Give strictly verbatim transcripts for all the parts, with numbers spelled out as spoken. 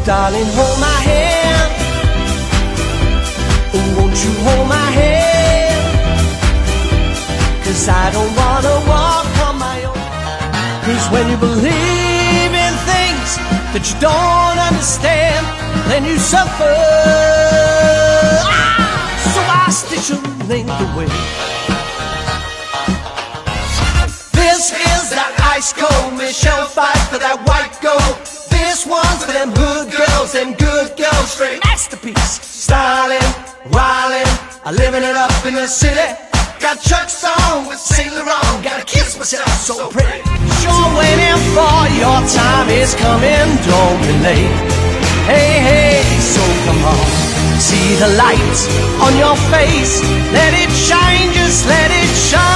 Darling, hold my hand. Won't you hold my hand? 'Cause I don't wanna walk on my own. 'Cause when you believe in things that you don't understand, then you suffer. Ah! So I stitch your length away. This is that ice cold Micheal fight for that white gold. This one's for them hood girls, them good girls, straight masterpiece. Styling, wildin', I'm living it up in the city. Got Chuck's on with Saint Laurent, gotta kiss myself so pretty. Sure waiting for your time is coming, don't be late. Hey, hey, so come on, see the light on your face. Let it shine, just let it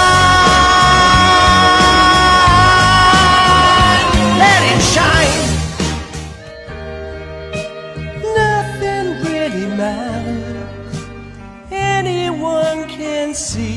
shine. Let it shine. Nothing really matters. Anyone can see